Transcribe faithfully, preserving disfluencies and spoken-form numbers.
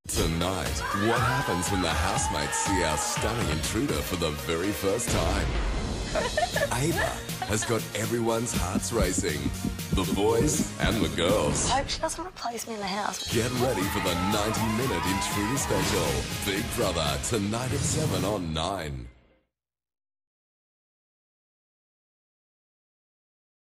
Tonight, what happens when the housemates see our stunning intruder for the very first time? Ava has got everyone's hearts racing. The boys and the girls. I hope she doesn't replace me in the house. Get ready for the ninety minute Intruder special. Big Brother, tonight at seven on nine.